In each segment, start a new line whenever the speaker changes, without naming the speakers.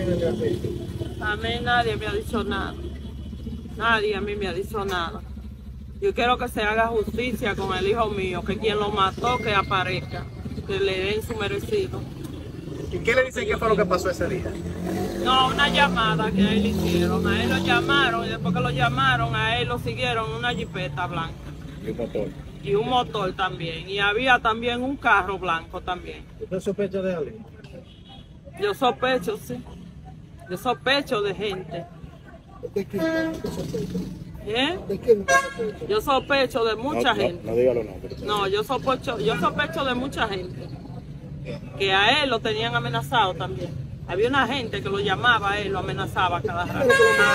A mí nadie me ha dicho nada. Nadie a mí me ha dicho nada. Yo quiero que se haga justicia con el hijo mío, que quien lo mató que aparezca, que le den su merecido.
¿Y qué le dicen que fue lo que pasó ese día?
No, una llamada que a él hicieron. A él lo llamaron y después que lo llamaron, a él lo siguieron una jipeta blanca.
Y un motor.
Y un motor también. Y había también un carro blanco también.
¿Usted sospecha de alguien?
Yo sospecho, sí. Yo sospecho de gente.
¿De quién sospecha?
¿Eh?
¿De quién sospecha?
Yo sospecho de mucha gente.
No diga los nombres.
No, yo sospecho de mucha gente. Que a él lo tenían amenazado también. Había una gente que lo llamaba a él, lo amenazaba cada rato.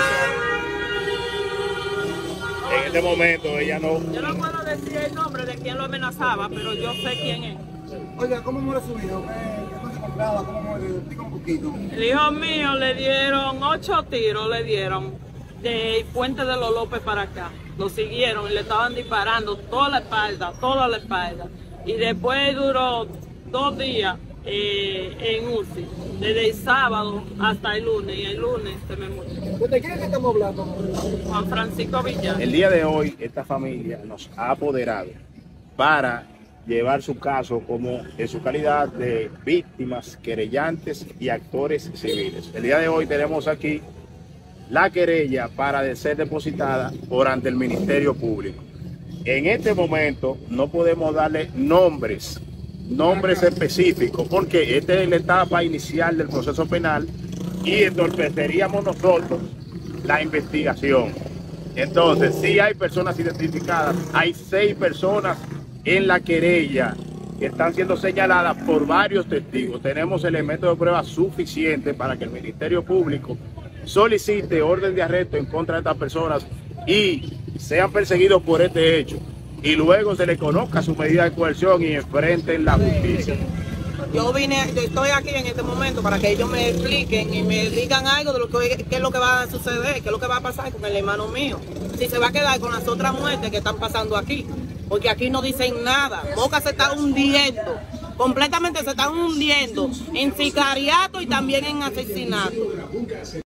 En este momento ella no...
Yo no puedo decir el nombre de quién lo amenazaba, pero yo sé quién es.
Oiga, ¿cómo muere su hijo? ¿Qué se compraba? ¿Cómo muere? Explica un poquito.
El hijo mío le dieron 8 tiros, le dieron de Puente de los López para acá. Lo siguieron y le estaban disparando toda la espalda. Y después duró 2 días en UCI, desde el sábado hasta el lunes, y el lunes se me murió.
¿De quién es que estamos hablando?
Juan Francisco Villar.
El día de hoy esta familia nos ha apoderado para llevar su caso como en su calidad de víctimas, querellantes y actores civiles. El día de hoy tenemos aquí la querella para ser depositada por ante el Ministerio Público. En este momento no podemos darle nombres específicos porque esta es la etapa inicial del proceso penal y entorpeceríamos nosotros la investigación. Entonces, sí hay personas identificadas, hay 6 personas en la querella que están siendo señaladas por varios testigos. Tenemos elementos de prueba suficientes para que el Ministerio Público solicite orden de arresto en contra de estas personas y sean perseguidos por este hecho y luego se le conozca su medida de coerción y enfrenten la justicia.
Yo estoy aquí en este momento para que ellos me expliquen y me digan algo de lo que qué es lo que va a suceder, qué es lo que va a pasar con el hermano mío. Si se va a quedar con las otras muertes que están pasando aquí, porque aquí no dicen nada. Moca se está hundiendo, completamente se están hundiendo en sicariato y también en asesinato.